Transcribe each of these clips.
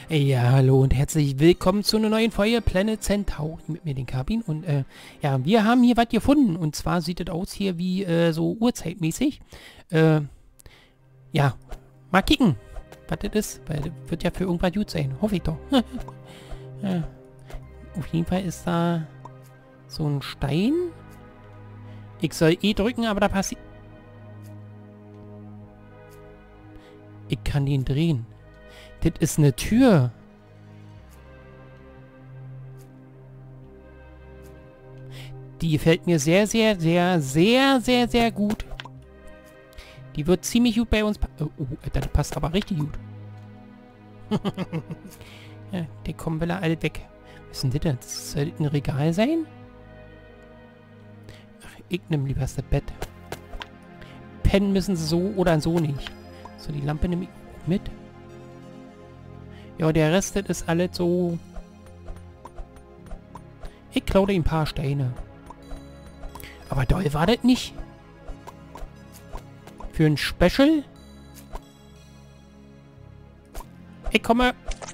Ja, hallo und herzlich willkommen zu einer neuen Folge Planet Centauri mit mir, den Kabin. Und ja, wir haben hier was gefunden. Und zwar sieht es aus hier wie so urzeitmäßig. Ja, mal kicken, was das ist. Weil das wird ja für irgendwas gut sein. Hoffe ich doch. Ja. Auf jeden Fall ist da so ein Stein. Ich soll E drücken, aber da passiert... Ich kann den drehen. Das ist eine Tür. Die gefällt mir sehr, sehr, sehr, sehr, sehr, sehr gut. Die wird ziemlich gut bei uns... Alter, das passt aber richtig gut. Ja, der kommen wir alle weg. Was ist denn das? Soll das ein Regal sein? Ach, ich nehme lieber das Bett. Pennen müssen sie so oder so nicht. So, die Lampe nehme ich mit. Ja, der Rest, das ist alles so... Ich klaue ein paar Steine. Aber doll war das nicht. Für ein Special? Ich komme.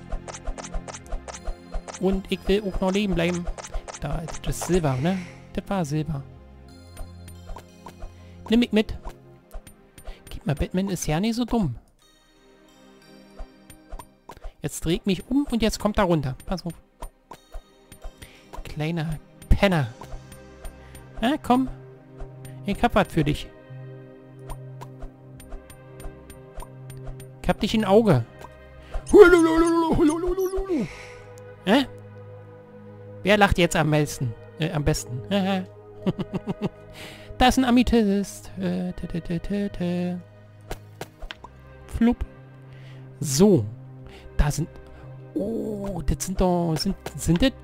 Und ich will auch noch leben bleiben. Da, das ist Silber, ne? Das war Silber. Nimm mich mit. Gib mal, Batman ist ja nicht so dumm. Jetzt dreht mich um und jetzt kommt er runter. Pass auf. Kleiner Penner. Na, komm. Ich hab was für dich. Ich hab dich im Auge. Hä? Wer lacht jetzt am besten? Am besten. Da ist ein Amethyst. Flup. So. Da sind... Oh, das sind doch... Sind das?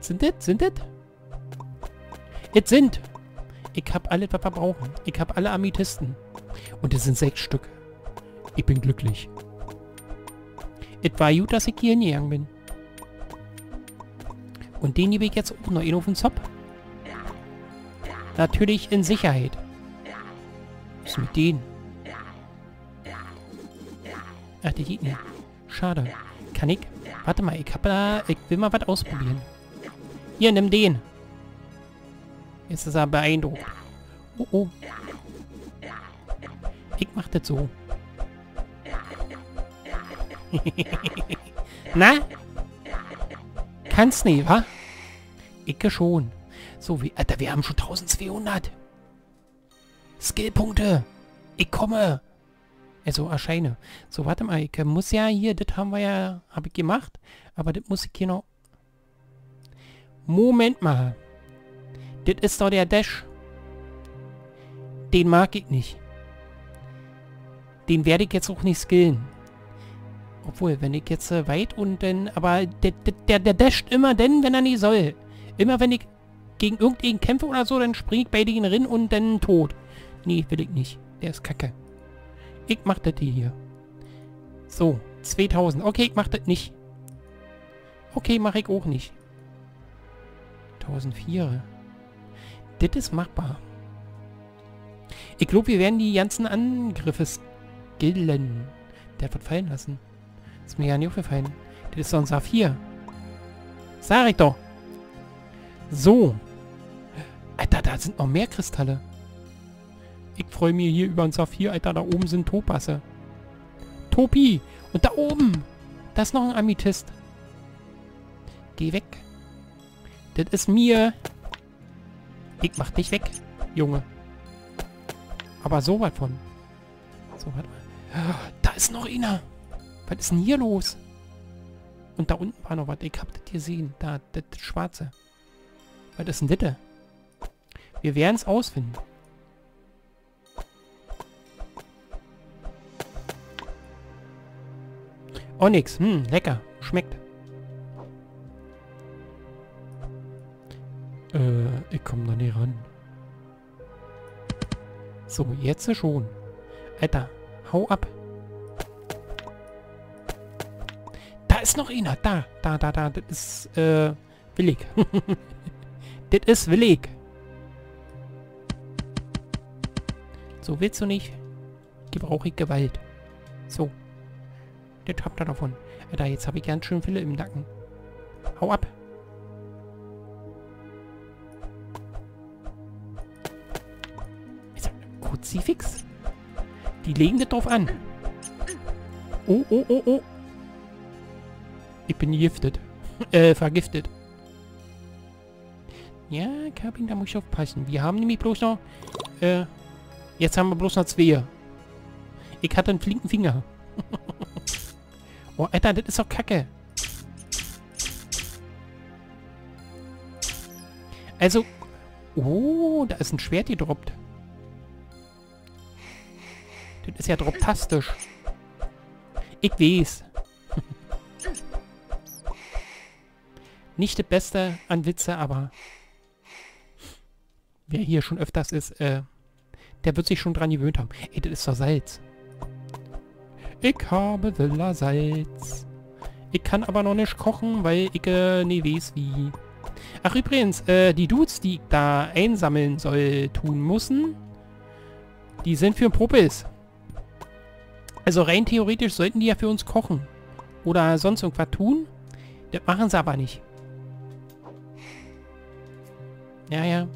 Es sind... Ich hab alles, was wir brauchen. Ich hab alle Amethysten. Und es sind 6 Stück. Ich bin glücklich. Es war gut, dass ich hier hingegangen bin. Und den gebe ich jetzt auch noch in auf den Zopf. Natürlich in Sicherheit. Was ist mit denen? Ach, die geht nicht. Schade. Kann ich? Warte mal, ich will mal was ausprobieren. Hier, nimm den. Jetzt ist er beeindruckt. Oh, oh. Ich mach das so. Na? Kannst nicht, wa? Ich schon. So, wie... Alter, wir haben schon 1200. Skillpunkte. Ich komme. Also, erscheine. So, warte mal. Ich muss ja hier... Das haben wir ja... Habe ich gemacht. Aber das muss ich hier noch... Moment mal. Das ist doch der Dash. Den mag ich nicht. Den werde ich jetzt auch nicht skillen. Obwohl, wenn ich jetzt weit und dann... Aber der dasht immer dann, wenn er nicht soll. Immer wenn ich gegen irgendwen kämpfe oder so, dann springe ich bei denen rein und dann tot. Nee, will ich nicht. Der ist kacke. Ich mach das hier. So, 2000. Okay, ich mach das nicht. Okay, mach ich auch nicht. 1004. Das ist machbar. Ich glaube, wir werden die ganzen Angriffe skillen. Der hat was fallen lassen. Ist mir ja nicht aufgefallen. Das ist doch ein Saphir. Sag ich doch. So. Alter, da sind noch mehr Kristalle. Ich freue mich hier über ein Saphir. Alter, da oben sind Topasse. Topi. Und da oben. Da ist noch ein Amethyst. Geh weg. Das ist mir. Ich mach dich weg, Junge. Aber so was von. So, warte mal. Da ist noch einer. Was ist denn hier los? Und da unten war noch was. Ich hab das gesehen. Da, das Schwarze. Was ist denn das? Wir werden es ausfinden. Oh, nix. Lecker. Schmeckt. Ich komme da nicht ran. So, jetzt schon. Alter, hau ab. Da ist noch einer. Da. Das ist, willig. Das ist willig. So willst du nicht. Gebrauche ich Gewalt. So. Das habt ihr davon. Alter, jetzt habe ich ganz schön viele im Nacken. Hau ab. Kruzifix? Die legen das drauf an. Oh, oh, oh, oh. Ich bin giftet. Vergiftet. Ja, Kabin, da muss ich aufpassen. Wir haben nämlich bloß noch... jetzt haben wir bloß noch 2. Ich hatte einen flinken Finger. Oh, Alter, das ist doch Kacke. Also... Oh, da ist ein Schwert gedroppt. Das ist ja droptastisch. Ich weiß. Nicht das Beste an Witze, aber... Wer hier schon öfters ist, der wird sich schon dran gewöhnt haben. Ey, das ist doch Salz. Ich habe Villa Salz. Ich kann aber noch nicht kochen, weil ich nie weiß wie. Ach übrigens, die Dudes, die ich da einsammeln soll, tun müssen, die sind für Propis. Also rein theoretisch sollten die ja für uns kochen. Oder sonst irgendwas tun. Das machen sie aber nicht. Ja, ja.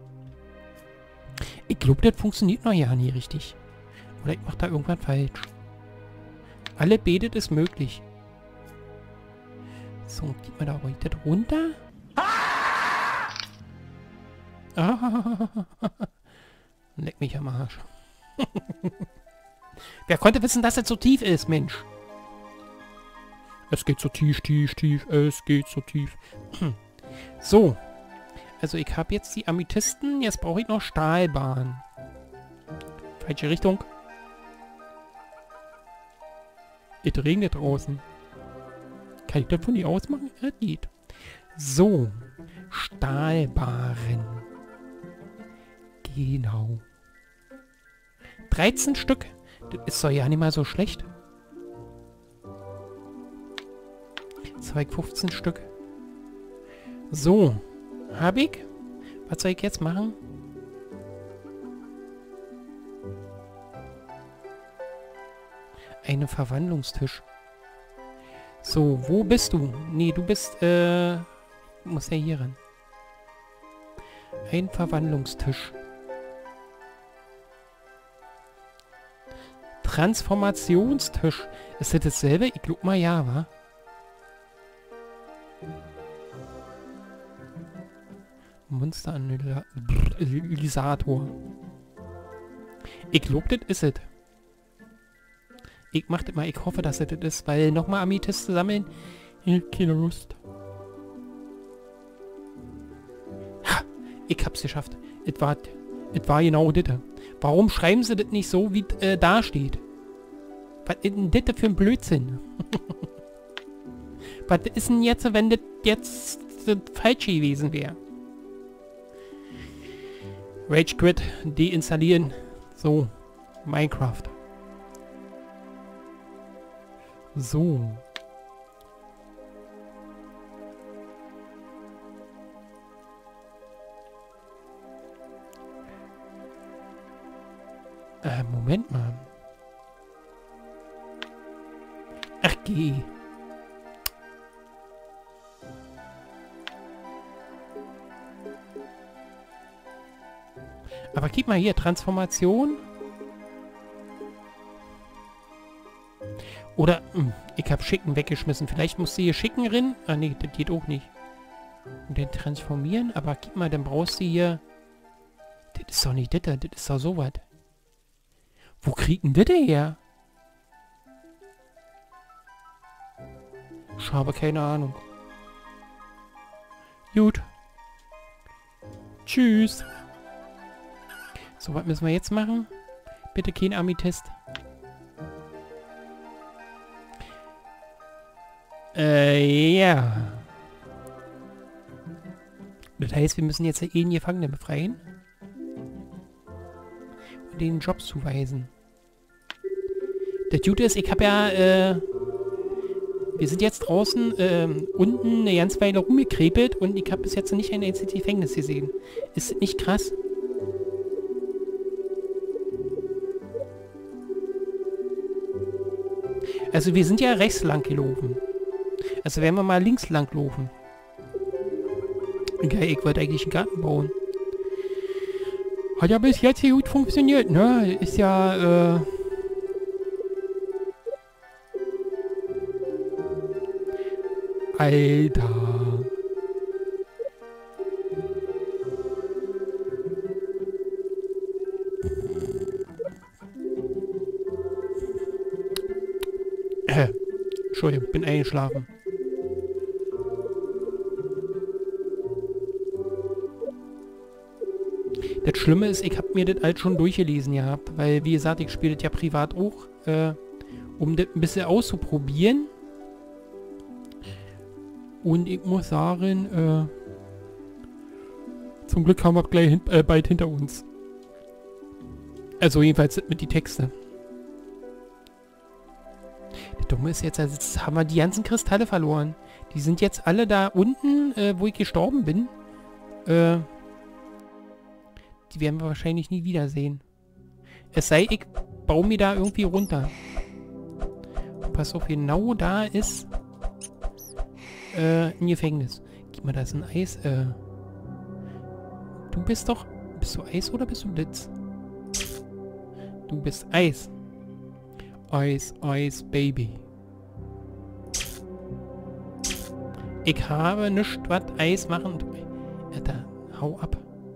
Ich glaube, das funktioniert noch ja nie richtig. Oder ich mache da irgendwas falsch. Alle betet ist möglich. So, geht mal da ruhig das runter. Ah. Leck mich am Arsch. Wer konnte wissen, dass es so tief ist, Mensch? Es geht so tief, tief, tief. Es geht so tief. So. Also ich habe jetzt die Amethysten. Jetzt brauche ich noch Stahlbahn. Falsche Richtung. Es regnet draußen. Kann ich das von hier aus machen? Ja, geht. So. Stahlbaren. Genau. 13 Stück. Das ist doch ja nicht mal so schlecht. 15 Stück. So. Hab ich. Was soll ich jetzt machen? Einen Verwandlungstisch. So, wo bist du? Nee, du bist, muss ja hier ran. Ein Verwandlungstisch. Transformationstisch. Ist das dasselbe? Ich glaube mal ja, wa? Monsteranalysator. Ich glaube, das ist es. Ich mach das mal. Ich hoffe, dass das ist, weil nochmal Amethyste sammeln. Keine Lust. Ha! Ich hab's geschafft. Es war genau das. Warum schreiben sie das nicht so, wie da steht? Was ist denn das für ein Blödsinn? Was ist denn jetzt, wenn das jetzt falsch gewesen wäre? Rage Quit deinstallieren. So. Minecraft. So. Moment mal. Ach, geh. Aber gib mal hier, Transformation. Oder, ich habe Schicken weggeschmissen. Vielleicht musst du hier Schicken rein. Ah, nee, das geht auch nicht. Und dann transformieren. Aber gib mal, dann brauchst du hier... Das ist doch nicht das, das ist doch sowas. Wo kriegt denn das her? Ich habe keine Ahnung. Gut. Tschüss. So, was müssen wir jetzt machen? Bitte kein Amethyst. Ja. Das heißt, wir müssen jetzt einen Gefangenen befreien. Und den Job zuweisen. Das Gute ist, ich habe ja, wir sind jetzt draußen, unten eine ganze Weile rumgekrepelt und ich habe bis jetzt nicht ein einziges Gefängnis gesehen. Ist das nicht krass? Also wir sind ja rechts lang gelaufen. Also werden wir mal links lang laufen. Okay, ich wollte eigentlich einen Garten bauen. Hat ja bis jetzt hier gut funktioniert, ne? Ist ja, Alter. Entschuldigung, bin eingeschlafen. Das Schlimme ist, ich habe mir das alles schon durchgelesen gehabt, weil, wie gesagt, ich spiele das ja privat auch, um das ein bisschen auszuprobieren. Und ich muss sagen, zum Glück haben wir gleich bald hinter uns. Also jedenfalls mit die Texte. Das Dumme ist jetzt, also jetzt haben wir die ganzen Kristalle verloren. Die sind jetzt alle da unten, wo ich gestorben bin. Die werden wir wahrscheinlich nie wiedersehen. Es sei, ich baue mir da irgendwie runter. Pass auf, genau da ist ein Gefängnis. Gib mal, da ist ein Eis. Du bist doch... Bist du Eis oder bist du Blitz? Du bist Eis. Eis, Eis, Baby. Ich habe nichts, was Eis machen... Alter, hau ab.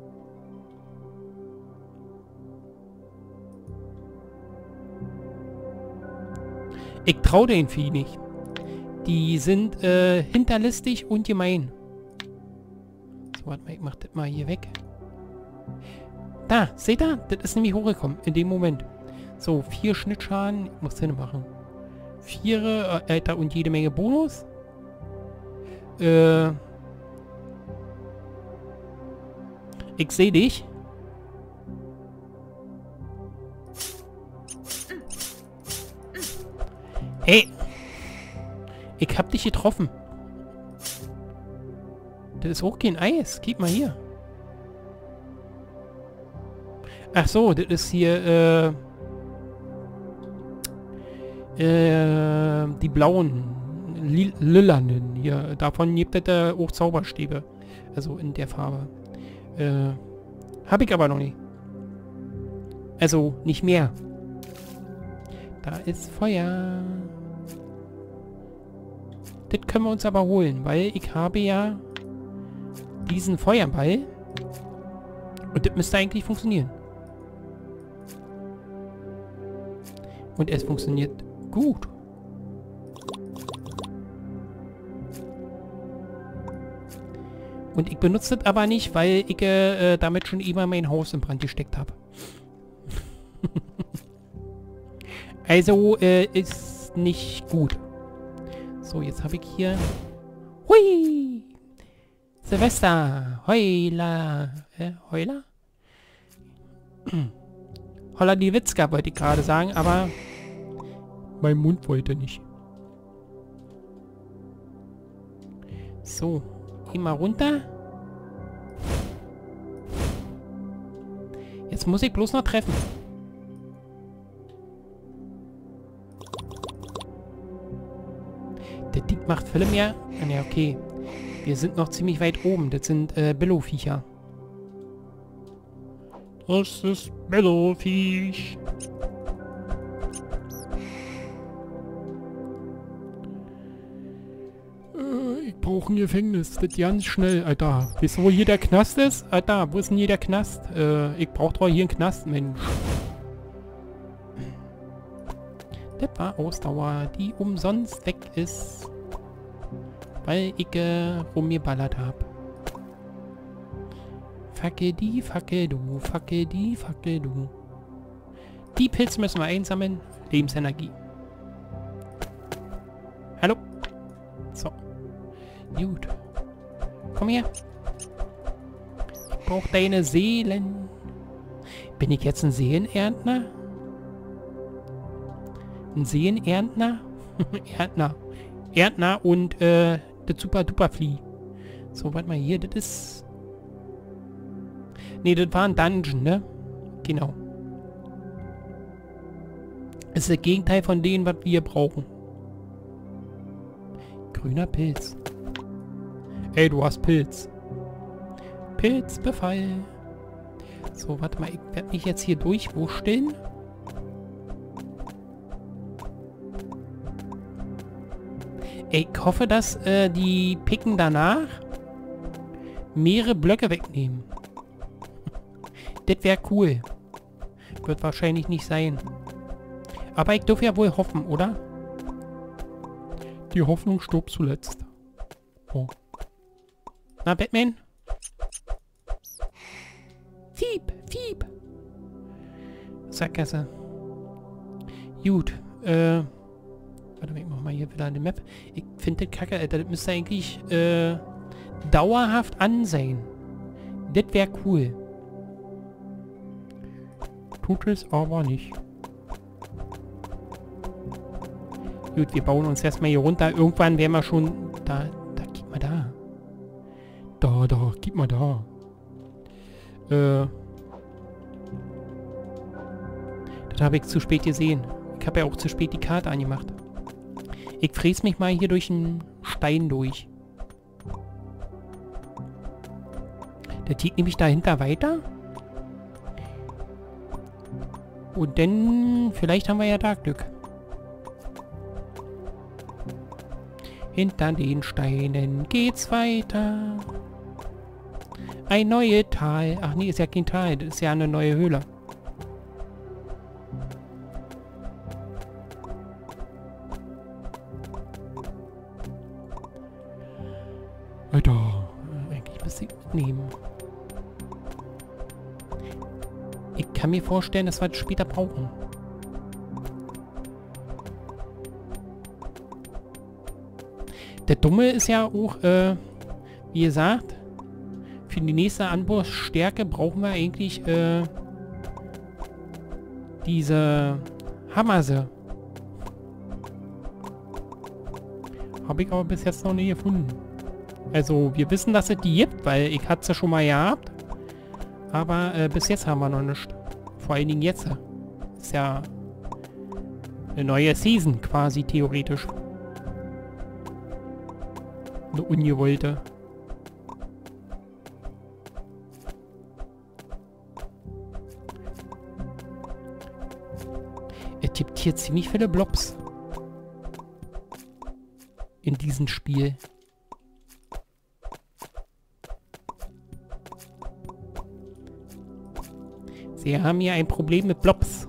Ich trau den Vieh nicht. Die sind hinterlistig und gemein. So, warte mal, ich mach das mal hier weg. Da, seht ihr? Das ist nämlich hochgekommen in dem Moment. So, 4 Schnittschaden. Ich muss Sinn machen. 4, Alter, und jede Menge Bonus. Ich sehe dich. Hey! Ich hab dich getroffen. Das ist auch kein Eis. Gib mal hier. Ach so, das ist hier, die blauen, lilanen hier. Davon gibt es auch Zauberstäbe. Also in der Farbe. Hab ich aber noch nicht. Also, nicht mehr. Da ist Feuer. Das können wir uns aber holen, weil ich habe ja diesen Feuerball. Und das müsste eigentlich funktionieren. Und es funktioniert gut. Und ich benutze das aber nicht, weil ich damit schon immer mein Haus in Brand gesteckt habe. Also ist nicht gut. So, jetzt habe ich hier... Hui! Silvester! Heuler! Heuler? Holla die Witzka wollte ich gerade sagen, aber... mein Mund wollte nicht. So, geh mal runter. Jetzt muss ich bloß noch treffen. Der Dick macht viel mehr. Ja, okay. Wir sind noch ziemlich weit oben. Das sind Billo-Viecher. Das ist Billo-Viech. Ich brauche ein Gefängnis. Das ganz schnell, Alter. Weißt du, wo hier der Knast ist? Alter, wo ist denn hier der Knast? Ich brauche doch hier einen Knast, Mensch. Das war Ausdauer, die umsonst weg ist. Weil ich rumgeballert habe. Facke die, facke du, facke die, facke du. Die Pilze müssen wir einsammeln. Lebensenergie. Hallo? So. Gut. Komm her. Ich brauche deine Seelen. Bin ich jetzt ein Seelenernter? Ein Seelenernter? Ernter. Ernter und das Super-Duper-Flieh. So, warte mal hier, das ist... Ne, das war ein Dungeon, ne? Genau. Das ist das Gegenteil von denen, was wir brauchen. Grüner Pilz. Ey, du hast Pilz. Pilzbefall. So, warte mal. Ich werde mich jetzt hier durchwurschteln. Ich hoffe, dass die Picken danach mehrere Blöcke wegnehmen. Das wäre cool. Wird wahrscheinlich nicht sein. Aber ich darf ja wohl hoffen, oder? Die Hoffnung stirbt zuletzt. Oh. Na, Batman? Fieb, Fieb. Sackgasse. Gut. Warte mal, ich mach mal hier wieder eine Map. Ich finde das kacke, Alter. Das müsste eigentlich dauerhaft an sein. Das wäre cool. Tut es aber nicht. Gut, wir bauen uns erstmal hier runter. Irgendwann werden wir schon... Da, gib mal da. Da, gib mal da. Das habe ich zu spät gesehen. Ich habe ja auch zu spät die Karte angemacht. Ich fräse mich mal hier durch den Stein durch. Der geht nämlich dahinter weiter. Und dann... Vielleicht haben wir ja da Glück. Hinter den Steinen geht's weiter. Ein neues Tal. Ach nee, ist ja kein Tal. Das ist ja eine neue Höhle. Alter. Eigentlich müsste ich mitnehmen. Ich kann mir vorstellen, dass wir das später brauchen. Der Dumme ist ja auch, wie gesagt, für die nächste Anbaustärke brauchen wir eigentlich diese Hammerse. Habe ich aber bis jetzt noch nie gefunden. Also, wir wissen, dass es die gibt, weil ich hatte sie schon mal gehabt. Aber bis jetzt haben wir noch nichts. Vor allen Dingen jetzt. Ist ja eine neue Season quasi, theoretisch. Eine ungewollte. Er tippt hier ziemlich viele Blobs. In diesem Spiel. Sie haben hier ein Problem mit Blobs.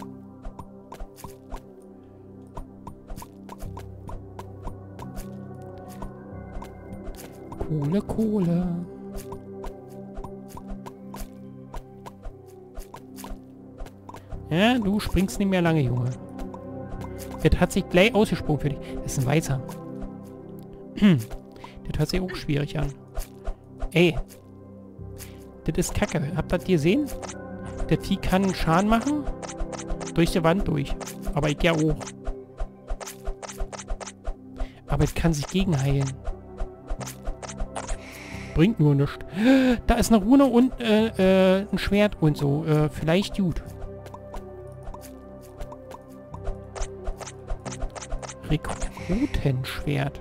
Kohle, Kohle. Ja, du springst nicht mehr lange, Junge. Das hat sich gleich ausgesprungen für dich. Das ist ein Weißer. Das hört sich auch schwierig an. Ey. Das ist Kacke. Habt ihr das gesehen? Das Vieh kann Schaden machen. Durch die Wand durch. Aber ich ja auch. Aber es kann sich gegenheilen. Bringt nur nichts. Da ist eine Rune und ein Schwert und so. Vielleicht gut. Rekrutenschwert.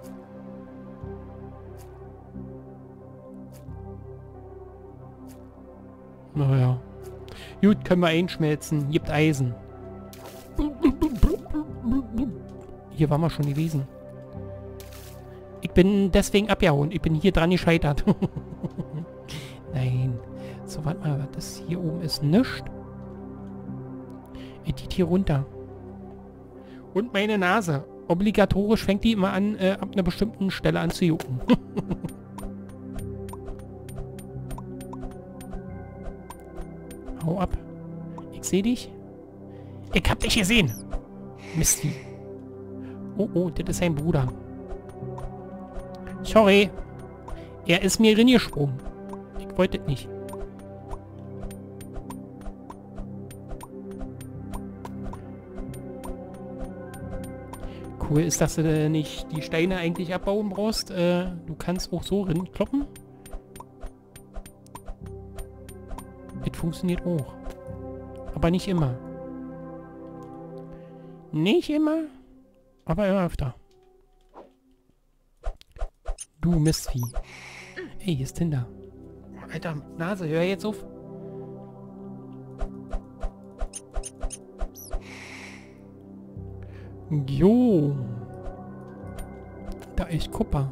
Naja. Gut, können wir einschmelzen. Gibt Eisen. Hier waren wir schon gewesen. Ich bin deswegen abgehauen. Ich bin hier dran gescheitert. Nein. So, warte mal. Das hier oben ist nichts. Ich geht hier runter. Und meine Nase. Obligatorisch fängt die immer an, ab einer bestimmten Stelle an zu jucken. Hau ab. Ich sehe dich. Ich hab dich gesehen. Mistvieh. Oh, oh, das ist sein Bruder. Sorry. Er ist mir reingesprungen. Ich wollte es nicht. Cool ist, dass du nicht die Steine eigentlich abbauen brauchst. Du kannst auch so rinkloppen. Das funktioniert auch. Aber nicht immer. Nicht immer, aber immer öfter. Du Mistvieh. Ey, hier ist Tinder. Alter, Nase, hör jetzt auf. Jo. Da ist Kupfer.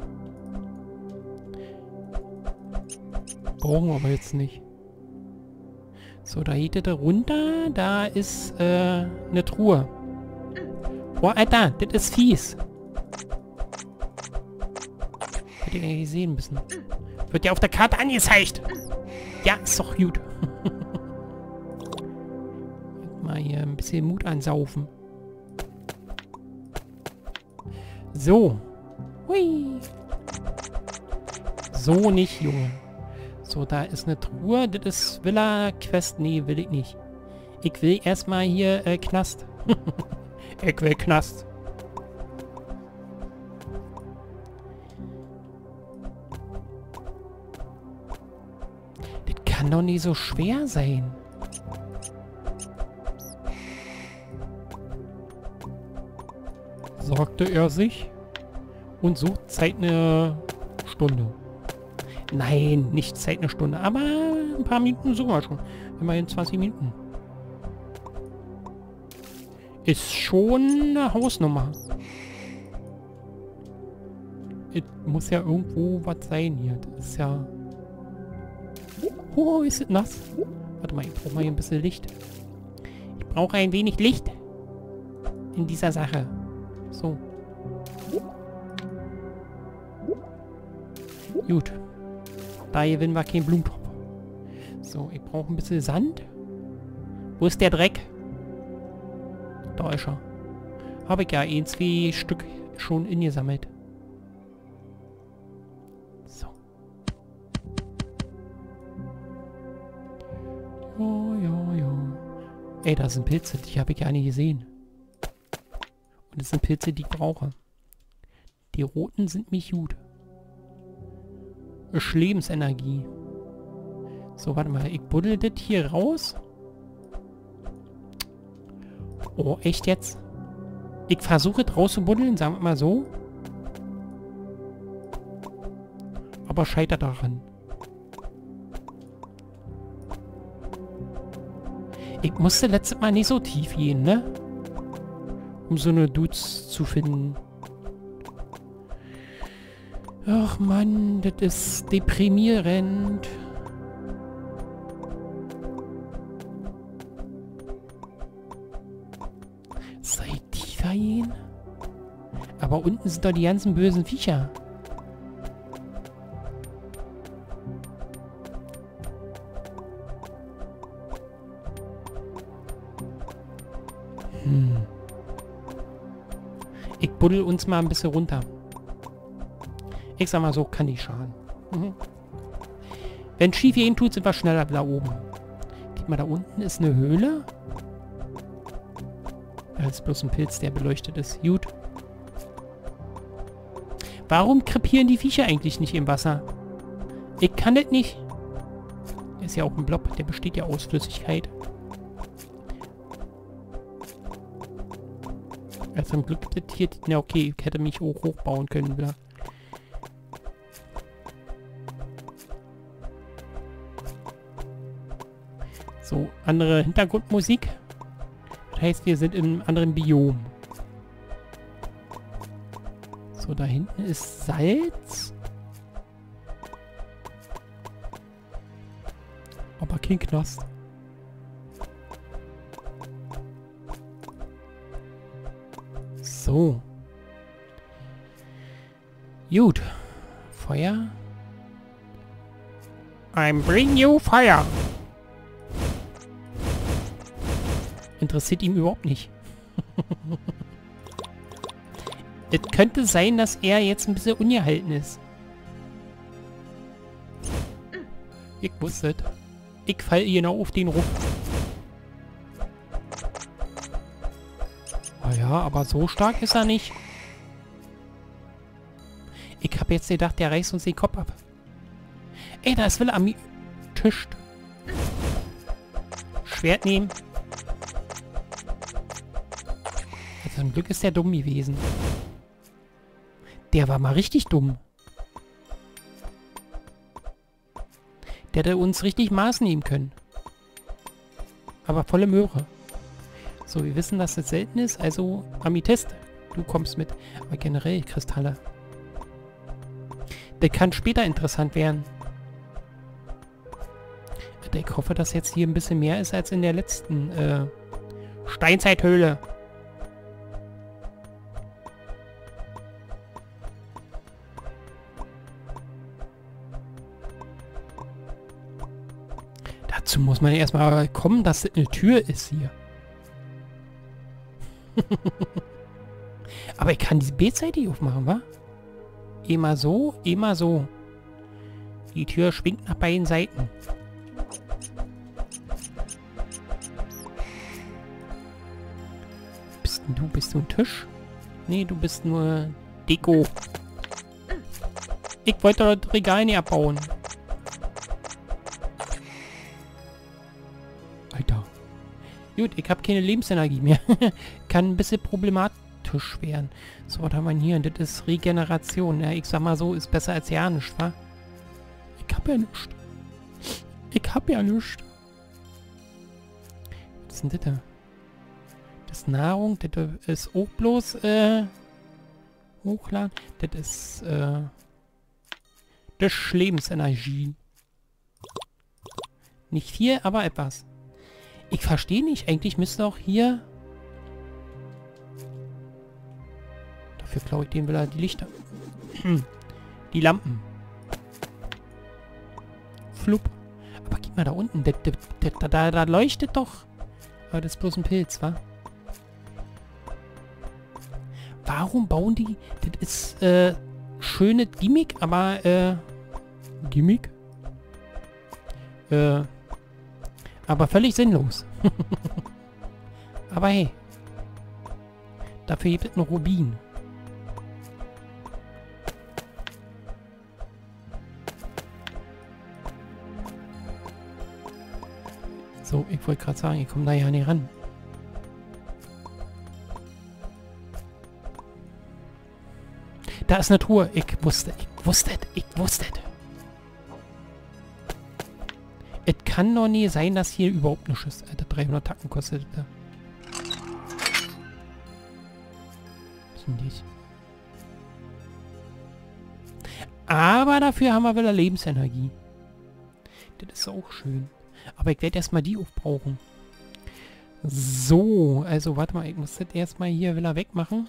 Brauchen wir aber jetzt nicht. So, da geht es runter. Da ist eine Truhe. Oh, Alter, das ist fies. Hätte ich eigentlich sehen müssen. Wird ja auf der Karte angezeigt. Ja, ist doch gut. Mal hier ein bisschen Mut ansaufen. So. Hui. So nicht, Junge. So, da ist eine Truhe. Das ist Villa Quest. Nee, will ich nicht. Ich will erstmal hier Knast. Ich will Knast. Das kann doch nicht so schwer sein. Sagte er sich und sucht Zeit eine Stunde. Nein, nicht Zeit eine Stunde, aber ein paar Minuten suchen wir schon. Immerhin 20 Minuten. Ist schon eine Hausnummer. Es muss ja irgendwo was sein hier. Das ist ja... Oh, ist es nass? Warte mal, ich brauche mal hier ein bisschen Licht. Ich brauche ein wenig Licht in dieser Sache. So. Gut. Da gewinnen wir keinen Blumentopf. So, ich brauche ein bisschen Sand. Wo ist der Dreck? Da ist er. Habe ich ja 2 Stück schon ingesammelt. So. Ja. Ey, da sind Pilze. Die habe ich ja nicht gesehen. Und das sind Pilze, die ich brauche. Die roten sind mich gut. Lebensenergie. So, warte mal. Ich buddel das hier raus. Oh, echt jetzt? Ich versuche es rauszubuddeln, sagen wir mal so. Aber scheitert daran. Ich musste letztes Mal nicht so tief gehen, ne? Um so eine Dudes zu finden. Ach Mann, das ist deprimierend. Sei tiefer gehen? Aber unten sind doch die ganzen bösen Viecher. Ich buddel uns mal ein bisschen runter. Ich sag mal so, kann nicht schaden. Wenn schief gehen tut, sind wir schneller da oben. Guck mal, da unten ist eine Höhle. Da ist bloß ein Pilz, der beleuchtet ist. Gut. Warum krepieren die Viecher eigentlich nicht im Wasser? Ich kann das nicht. Der ist ja auch ein Blob, der besteht ja aus Flüssigkeit. Ja, zum Glück das hier... Na okay, ich hätte mich auch hochbauen können wieder. So, andere Hintergrundmusik. Das heißt, wir sind in einem anderen Biom. So, da hinten ist Salz. Aber kein Knast. So. Gut. Feuer. I'm bring you fire. Interessiert ihm überhaupt nicht. Es könnte sein, dass er jetzt ein bisschen ungehalten ist. Ich wusste es. Ich falle genau auf den Rumpf. Ah ja, aber so stark ist er nicht. Ich habe jetzt gedacht, der reißt uns den Kopf ab. Ey, da ist Wille am Tisch. Schwert nehmen. Zum Glück ist der dumm gewesen. Der war mal richtig dumm. Der hätte uns richtig Maß nehmen können. Aber volle Möhre. So, wir wissen, dass das selten ist, also Amethyst. Du kommst mit. Aber generell Kristalle. Der kann später interessant werden. Ich hoffe, dass jetzt hier ein bisschen mehr ist als in der letzten Steinzeithöhle. Dazu muss man erstmal kommen, dass das eine Tür ist hier. Aber ich kann diese B-Seite aufmachen, wa? Immer so, immer so. Die Tür schwingt nach beiden Seiten. Bist du ein Tisch? Nee, du bist nur Deko. Ich wollte das Regal nicht abbauen. Alter. Gut, ich habe keine Lebensenergie mehr. Kann ein bisschen problematisch werden. So, was haben wir hier? Das ist Regeneration. Ja, ich sag mal so, ist besser als ja nichts, wa? Ich hab ja nichts. Ich hab ja nichts. Was ist denn das da? Das ist Nahrung, das ist auch bloß, hochladen. Das ist, das ist Lebensenergie. Nicht viel, aber etwas. Ich verstehe nicht. Eigentlich müsste auch hier... Dafür klaue ich den wieder die Lichter. Die Lampen. Flup. Aber gib mal da unten. Da leuchtet doch. Aber das ist bloß ein Pilz, wa? Warum bauen die... Das ist, schönes Gimmick, aber, Gimmick? Aber völlig sinnlos. Aber hey. Dafür gibt es einen Rubin. So, ich wollte gerade sagen, ich komme da ja nicht ran. Da ist eine Truhe. Ich wusste. Es kann doch nie sein, dass hier überhaupt nichts ist. Alter, 300 Tacken kostet das. Was sind dies? Aber dafür haben wir wieder Lebensenergie. Das ist auch schön. Aber ich werde erstmal die aufbrauchen. So, also warte mal, ich muss das erstmal hier wieder wegmachen.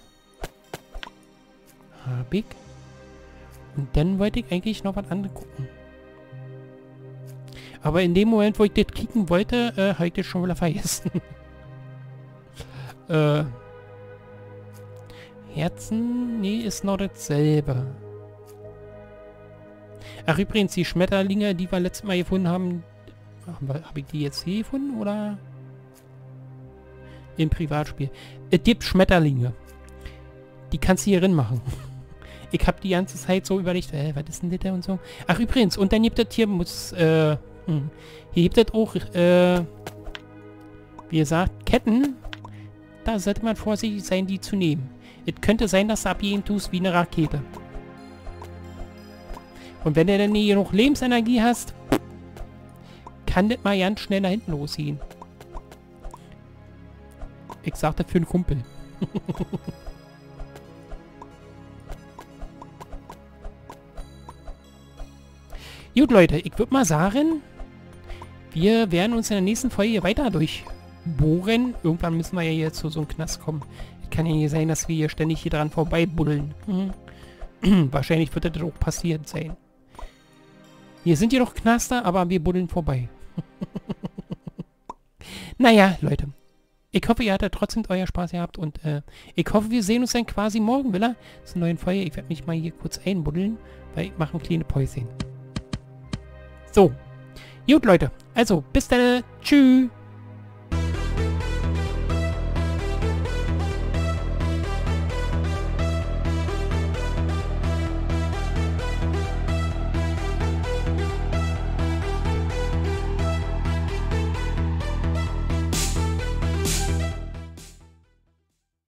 Hab ich. Und dann wollte ich eigentlich noch was anderes gucken. Aber in dem Moment, wo ich das kicken wollte, habe ich das schon wieder vergessen. Herzen? Nee, ist noch dasselbe. Ach, übrigens, die Schmetterlinge, die wir letztes Mal gefunden haben, habe ich die jetzt hier gefunden, oder? Im Privatspiel. Es gibt Schmetterlinge. Die kannst du hier drin machen. Ich habe die ganze Zeit so überlegt, was ist denn das und so. Ach, übrigens, und dann gibt es hier, hier gibt es auch, wie gesagt, Ketten. Da sollte man vorsichtig sein, die zu nehmen. Es könnte sein, dass du abgehen tust wie eine Rakete. Und wenn du dann nie genug Lebensenergie hast, kann das mal ganz schnell nach hinten losgehen. Ich sag das für einen Kumpel. Gut, Leute, ich würde mal sagen, wir werden uns in der nächsten Folge weiter durchbohren. Irgendwann müssen wir ja jetzt zu so einem Knast kommen. Es kann ja nicht sein, dass wir hier ständig hier dran vorbeibuddeln. Wahrscheinlich wird das auch passiert sein. Hier sind jedoch Knaster, aber wir buddeln vorbei. Naja, Leute. Ich hoffe, ihr hattet trotzdem euer Spaß gehabt und ich hoffe, wir sehen uns dann quasi morgen wieder zur neuen Folge. Ich werde mich mal hier kurz einbuddeln, weil ich mache ein kleines Päuschen. So. Gut, Leute. Also, bis dann. Tschüss.